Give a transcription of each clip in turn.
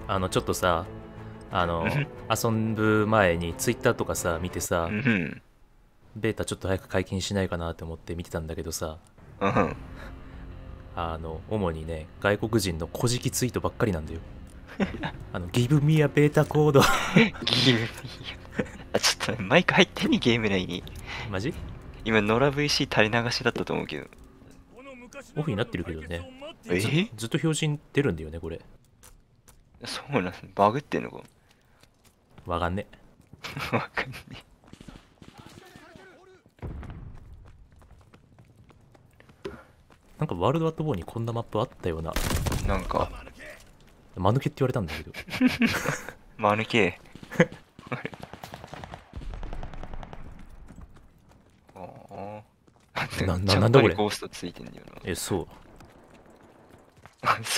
ちょっとさ、あの、 うん。 遊ぶ前にツイッターとかさ、見てさ、 うん。 ベータちょっと早く解禁しないかなって思って見てたんだけどさ、 うん。 主にね、外国人の古事記ツイートばっかりなんだよ。Give me a beta code ゲームいいよ。あ、ちょっとマイク入ってんね、ゲーム内に。 マジ今、ノラ VC 垂れ流しだったと思うけど。 オフになってるけどね。ず、 えずっと表示に出るんだよね、これ。 そうなんす。バグってんのか。 わかんね。 わかんねなんかワールドアットボーにこんなマップあったような。 え。なんか、 間抜けって言われたんだけど。 マヌケ。ああ。ちゃんなんだこれ。 とゴーストついてんだよそう。 な。そう。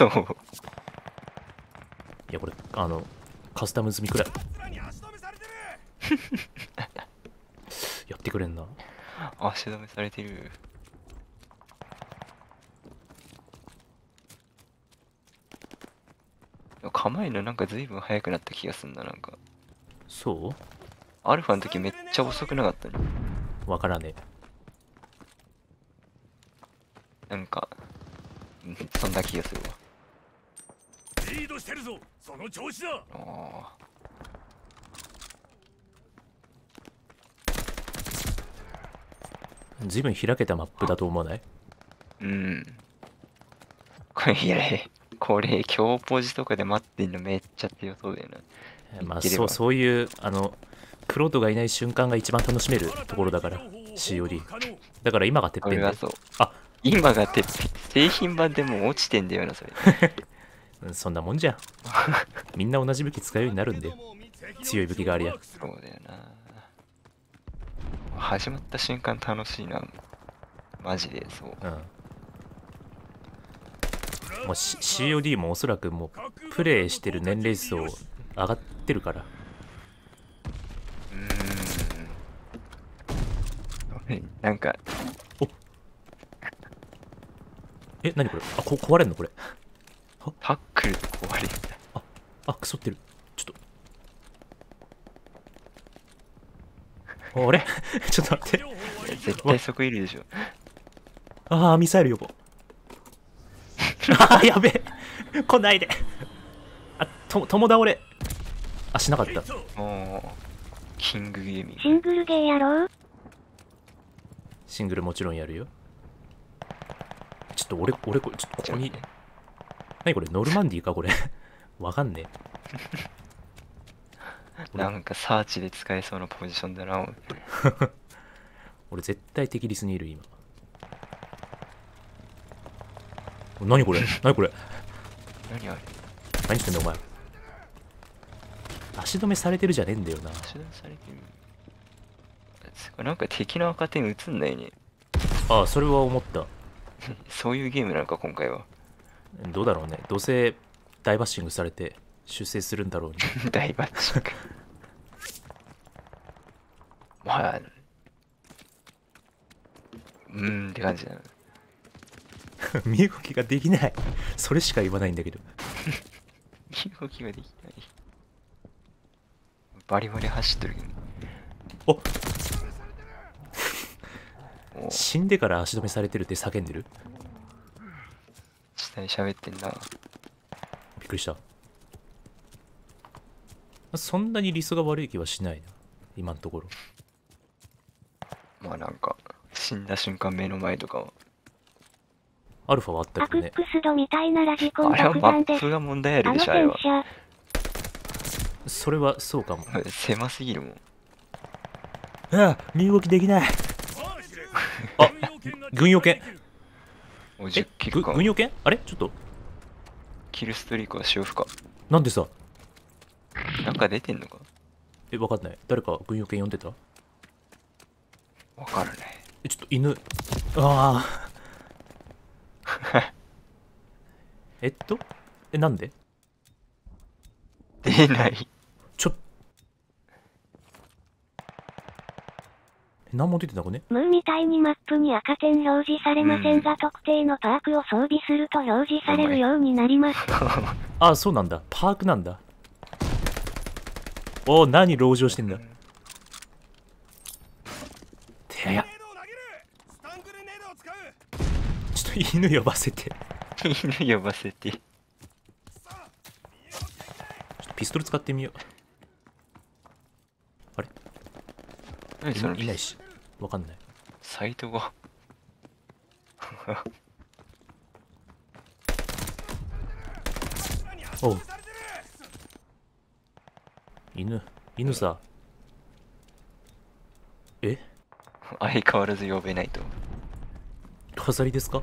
いや、これ、カスタム済みくらい。やってくれんな。 足止めされてる。構えるのなんか随分早くなった気がすんな、なんか。 そアルファの時めっちゃ遅くなかったね。 うわからねなんか、そんな気がするわ。 リードしてるぞ。その調子だ。 ああ。 え。随分開けたマップだと思わない？ うん。これ、いや、これ、強ポジとかで待ってんのめっちゃ強そうだよな。言っまあ、 てれば。 そういう、クロードがいない瞬間が一番楽しめるところだから、COD。だから今がてっぺんで。 それはそう。 あ、 今がてっぺん、製品版でもう落ちてんだよな、それ。 そんなもんじゃん。みんな同じ武器使うようになるんで。強い武器がありゃ。 そうだよな。始まった瞬間楽しいな。マジで、そう。 うん。もう、COD もおそらくもう、プレイしてる年齢層上がってるから。 うーん。なんか、 お何これ？壊れんのこれ。 タックルで壊れる。 クソってる。ちょっと。あれちょっと待って。 絶対そこいるでしょ。 ミサイル横。やべえ。来ないで。友倒れ。しなかった。 もう、キングゲーミング。 シングルゲーやろう。 シングルもちろんやるよ。ちょっと俺、ここに。何これノルマンディーかこれ。わかんねえ。 なんかサーチで使えそうなポジションだな。 俺絶対敵リスにいる今。何これ何これ何あれ。 何してんだお前。足止めされてるじゃねえんだよな。 足出されてる。なんか敵の赤点映んないね。 それは思った。 そういうゲームなのか、今回は。 どうだろうね。どうせ大バッシングされて出世するんだろうに。 大バッチング。まあ、って感じだな。 身動きができない。それしか言わないんだけど。 身動きができない。バリバリ走ってるけど。 おもう、 死んでから足止めされてるって叫んでる。 下に喋ってんな。 びっくりした。そんなにリスが悪い気はしないな今のところ。 まあなんか、死んだ瞬間目の前とかは。 アルファはあったアクッけどね。 クスドみたいなラジコンあれはマ爆弾でップが問題ああのるでしょ、あれは。 戦車。 それはそうかも。 狭すぎるもん。 身動きできない。あ、軍用犬。 もう10キルか。 軍用犬あれちょっと。 キルストリークは勝負か。 なんでさ。 なんか出てんのか。 わかんない。誰か軍用犬呼んでた？ わからない。 ちょっと犬。ああ。なんで？ 出ない。 ちょ、 何も出てなくね？ ムーみたいにマップに赤点表示されませんが、特定のパークを装備すると表示されるようになります。 あ、そうなんだ。パークなんだ。お、何籠城してんだ。てや。ちょっと犬呼ばせて。 犬呼ばせて。 ちょっとピストル使ってみよう。あれ？ 何そのいないし。わかんない。 サイトが。 おう。犬さ。え？ 相変わらず呼べないと。 飾りですか？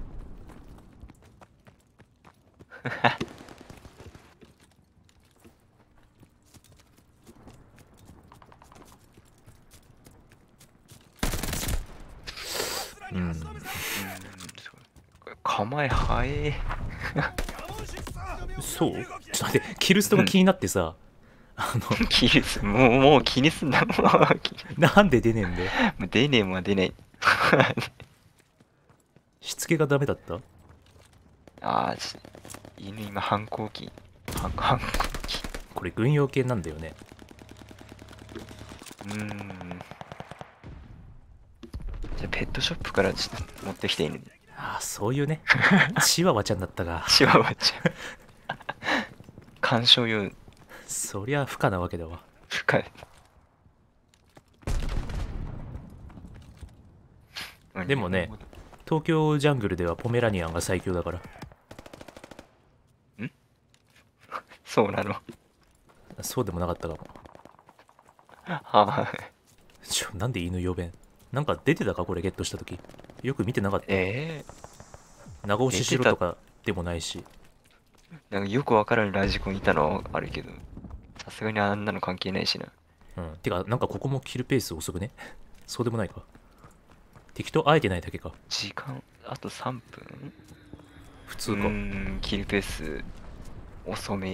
構え早え。 そう？ちょっと待って、キルストが気になってさ、 気にす、もう気にすんな、もう。 なんで出ねえんだよ。 もう出ねえもんは出ない。 しつけがダメだった？ ああ、犬今反抗期。反抗期。 これ軍用系なんだよね。 じゃあペットショップからちょっと持ってきて犬。 ああ、そういうね。チワワちゃんだったが。 チワワちゃん。鑑賞用。 そりゃ不可なわけだわ。 深い。 でもね、東京ジャングルではポメラニアンが最強だから。 そうなの。 そうでもなかったかも。 はい。 なんで犬呼べん？なんか出てたかこれゲットした時。よく見てなかった。長押ししろとかでもないし。 なんかよくわからんラジコンいたのはあるけど、さすがにあんなの関係ないしな。 うん。てか、なんかここもキルペース遅くね？そうでもないか。適当あえてないだけか。 時間、あと3分？ 普通か。 キルペース、遅め。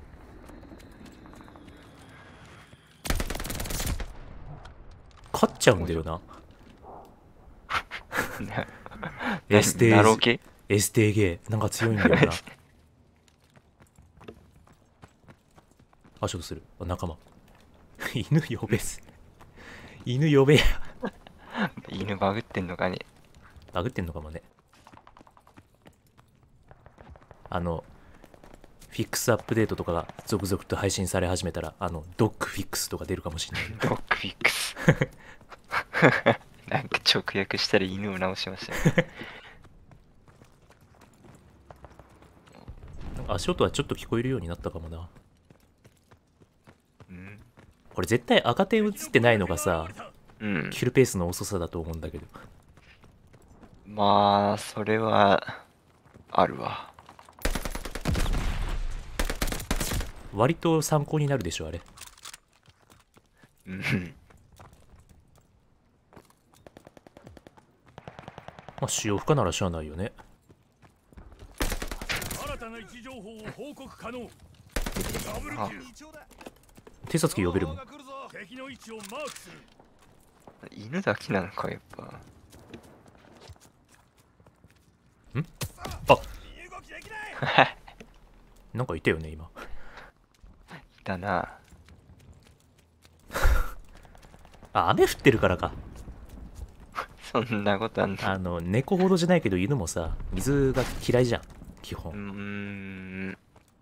勝っちゃうんだよな。エステーゲー。なんか強いんだよな。あ、勝負する。あ、仲間。犬呼べす。犬呼べや。 犬バグってんのかね。 バグってんのかもね。フィックスアップデートとかが続々と配信され始めたら、ドッグフィックスとか出るかもしれない。 ドッグフィックス。なんか直訳したら犬を直しましたね。 足音はちょっと聞こえるようになったかもな。これ絶対赤点映ってないのがさ、キルペースの遅さだと思うんだけど。 まあ、それは、あるわ。 割と参考になるでしょ、あれ。まあ、使用不可ならしゃあないよね。 新たな位置情報を報告可能。 偵察機呼べるもん。 敵の位置をマークする。 犬だけなのか、やっぱ。 あなんかいたよね、今。 いたな。 あ、雨降ってるからか。 そんなことあんの？ 猫ほどじゃないけど犬もさ、水が嫌いじゃん、基本。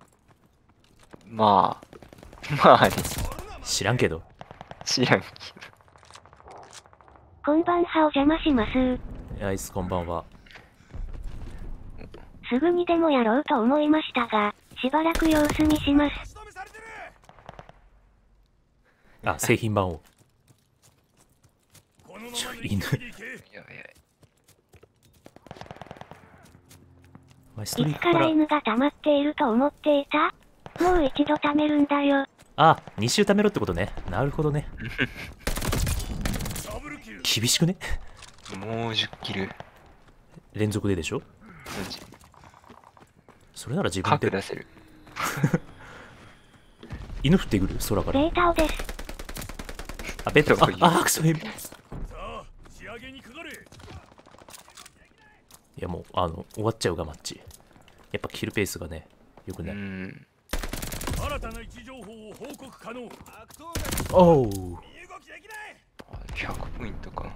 まあね。 知らんけど。 知らんけど。 こんばんは、お邪魔します。 アイスこんばんは。 すぐにでもやろうと思いましたが、しばらく様子見します。 あ、製品版を。犬。 いつから犬が溜まっていると思っていた？もう一度貯めるんだよ。 あ、2周貯めろってことね。なるほどね。厳しくね？ もう10キル。 連続ででしょ？それなら自分で。 核出せる。 犬降ってくる空から。 ベータオです。 あ、ベータオ。あ、クソヘビ。 上げにかかれ。 いやもう終わっちゃうがマッチ。やっぱキルペースがねよくうない。 ん。 新たな位置情報を報告可能。 おお。 身動きできない。 あ100ポイントか。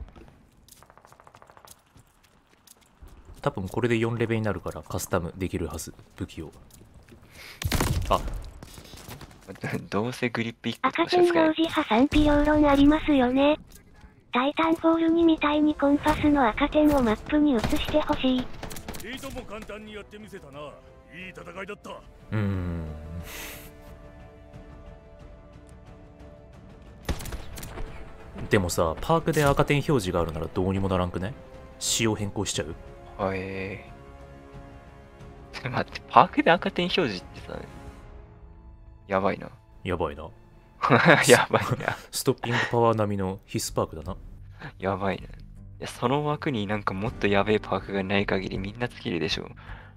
多分これで4レベルになるからカスタムできるはず、武器を。あ、 どうせグリップ1個と赤かしか使えない。 点表示派賛否両論ありますよね。タイタンフォール2みたいにコンファスの赤点をマップに移してほしい。 いとも簡単にやってみせたな。いい戦いだった。 でもさ、パークで赤点表示があるならどうにもならんくね。仕様変更しちゃう。 はい。ちょっと待って、パークで赤点表示ってさ、やばいな。 やばいな。 やばいな。 ストッピングパワー並みの必須パークだな。 やばいな。いや、その枠になんかもっとやべえパークがない限りみんなつけるでしょ。